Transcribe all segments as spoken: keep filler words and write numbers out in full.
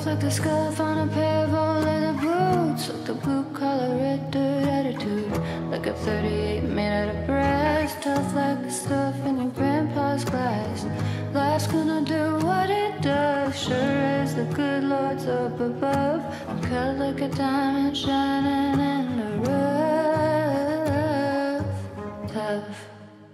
Tough like the scuff on a pair of old leather boots, like the blue collar red dirt attitude, like a thirty-eight made out of brass. Tough like the stuff in your grandpa's glass. Life's gonna do what it does, sure as the good Lord's up above. I'm cut like a diamond shining in the rough. Tough.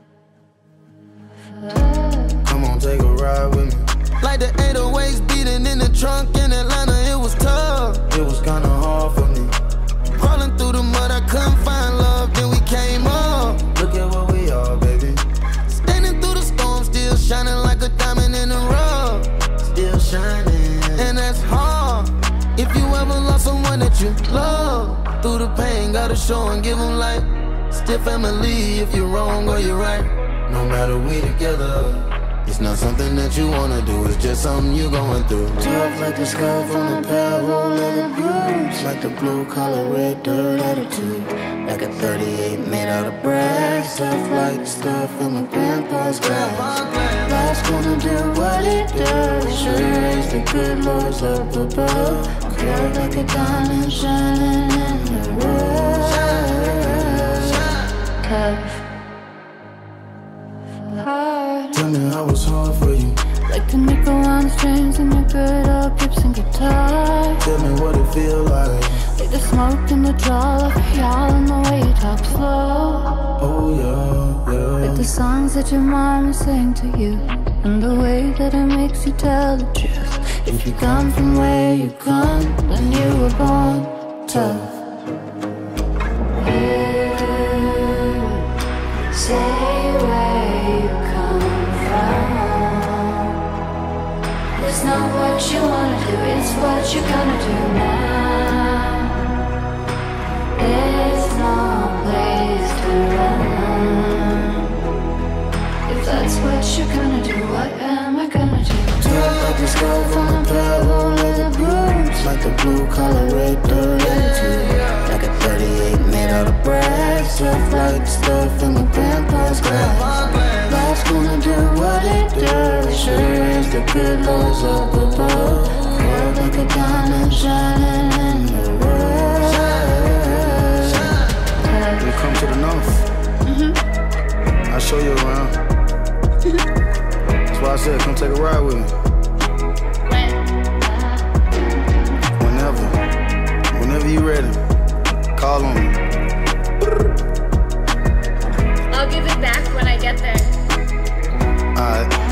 Come on, take a ride with me. Like the eight oh eights beating in the trunk in Atlanta, it was tough. It was kinda hard for me. Crawling through the mud, I couldn't find love, then we came up. Look at what we are, baby. Standing through the storm, still shining like a diamond in the rough. Still shining, and that's hard. If you ever lost someone that you love, through the pain, gotta show and give them light. Still family if you're wrong or you're right. No matter we together, it's not something that you wanna do, it's just something you're going through. Tough like the scuff on a pair of old leather boots, like the blue collar red dirt attitude, like a thirty-eight made out of brass. Tough like the stuff in my grandpa's glass. Life's gonna do what it does, sure as the good Lord's up above. Curved like a diamond shining in the rough. Tough. Hard. Tell me how it's hard for you. Like the nickel on the strings in your good old Gibson guitar. Tell me what it feel like. Like the smoke in the draw of y'all and the way you talk slow. Oh yeah, yeah. Like the songs that your mama sang to you, and the way that it makes you tell the truth. If you come from where you come, then you were born tough. You say where you come from. It's not what you wanna do, it's what you're gonna do now. There's no place to run. If that's what you're gonna do, what am I gonna do? Tough like the scuff on a pair of old leather boots, like the blue collar red dirt attitude, like a thirty-eight made out of brass. Tough like the stuff in my grandpa's glass. Life's gonna do what it does, sure as the good Lord's up above. Curved like a diamond shining in the rough. You come to the north, Mm-hmm. I'll show you around. That's why I said come take a ride with me. Whenever, whenever you ready, call on me. I'll give it back when I get there. Alright.